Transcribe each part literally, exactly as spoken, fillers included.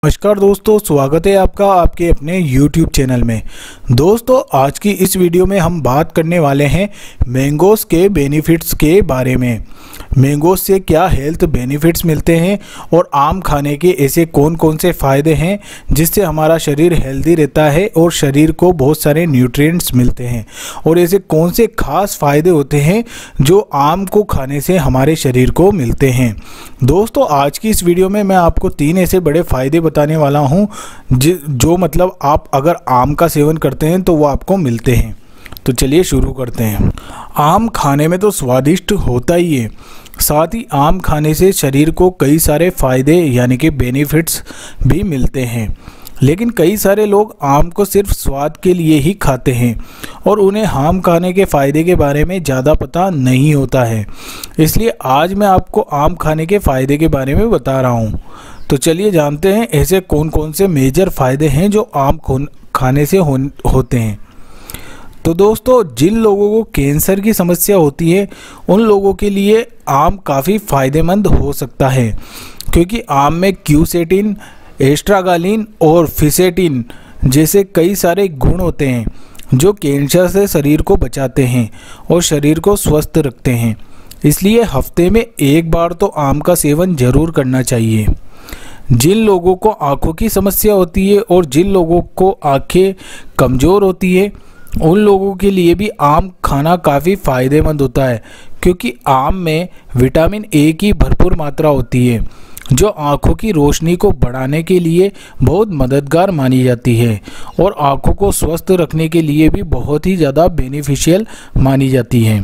नमस्कार दोस्तों, स्वागत है आपका आपके अपने YouTube चैनल में। दोस्तों, आज की इस वीडियो में हम बात करने वाले हैं मैंगोस के बेनिफिट्स के बारे में। मैंगोस से क्या हेल्थ बेनिफिट्स मिलते हैं और आम खाने के ऐसे कौन कौन से फ़ायदे हैं जिससे हमारा शरीर हेल्दी रहता है और शरीर को बहुत सारे न्यूट्रिएंट्स मिलते हैं, और ऐसे कौन से खास फ़ायदे होते हैं जो आम को खाने से हमारे शरीर को मिलते हैं। दोस्तों, आज की इस वीडियो में मैं आपको तीन ऐसे बड़े फ़ायदे बताने वाला हूं जो मतलब आप अगर आम का सेवन करते हैं तो वो आपको मिलते हैं। तो चलिए शुरू करते हैं। आम खाने में तो स्वादिष्ट होता ही है, साथ ही आम खाने से शरीर को कई सारे फ़ायदे यानी कि बेनिफिट्स भी मिलते हैं। लेकिन कई सारे लोग आम को सिर्फ स्वाद के लिए ही खाते हैं और उन्हें आम खाने के फ़ायदे के बारे में ज़्यादा पता नहीं होता है। इसलिए आज मैं आपको आम खाने के फ़ायदे के बारे में बता रहा हूँ। तो चलिए जानते हैं ऐसे कौन कौन से मेजर फ़ायदे हैं जो आम खाने से हो, होते हैं। तो दोस्तों, जिन लोगों को कैंसर की समस्या होती है उन लोगों के लिए आम काफ़ी फ़ायदेमंद हो सकता है, क्योंकि आम में क्यूसेटिन, एस्ट्रागालिन और फिसेटिन जैसे कई सारे गुण होते हैं जो कैंसर से शरीर को बचाते हैं और शरीर को स्वस्थ रखते हैं। इसलिए हफ्ते में एक बार तो आम का सेवन ज़रूर करना चाहिए। जिन लोगों को आँखों की समस्या होती है और जिन लोगों को आँखें कमज़ोर होती है उन लोगों के लिए भी आम खाना काफ़ी फ़ायदेमंद होता है, क्योंकि आम में विटामिन ए की भरपूर मात्रा होती है जो आँखों की रोशनी को बढ़ाने के लिए बहुत मददगार मानी जाती है और आँखों को स्वस्थ रखने के लिए भी बहुत ही ज़्यादा बेनिफिशियल मानी जाती है।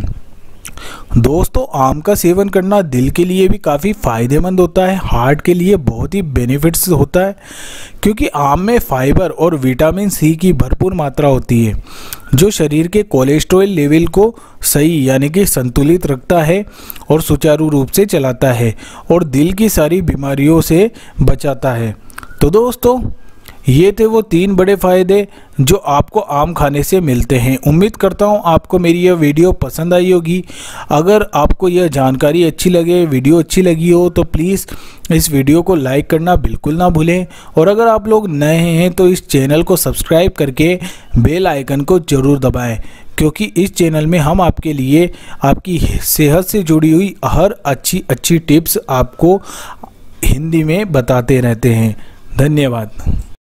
दोस्तों, आम का सेवन करना दिल के लिए भी काफ़ी फ़ायदेमंद होता है, हार्ट के लिए बहुत ही बेनिफिट्स होता है, क्योंकि आम में फाइबर और विटामिन सी की भरपूर मात्रा होती है जो शरीर के कोलेस्ट्रॉल लेवल को सही यानी कि संतुलित रखता है और सुचारू रूप से चलाता है और दिल की सारी बीमारियों से बचाता है। तो दोस्तों, ये थे वो तीन बड़े फ़ायदे जो आपको आम खाने से मिलते हैं। उम्मीद करता हूँ आपको मेरी यह वीडियो पसंद आई होगी। अगर आपको यह जानकारी अच्छी लगे, वीडियो अच्छी लगी हो, तो प्लीज़ इस वीडियो को लाइक करना बिल्कुल ना भूलें, और अगर आप लोग नए हैं तो इस चैनल को सब्सक्राइब करके बेल आइकन को ज़रूर दबाएं, क्योंकि इस चैनल में हम आपके लिए आपकी सेहत से जुड़ी हुई हर अच्छी अच्छी टिप्स आपको हिंदी में बताते रहते हैं। धन्यवाद।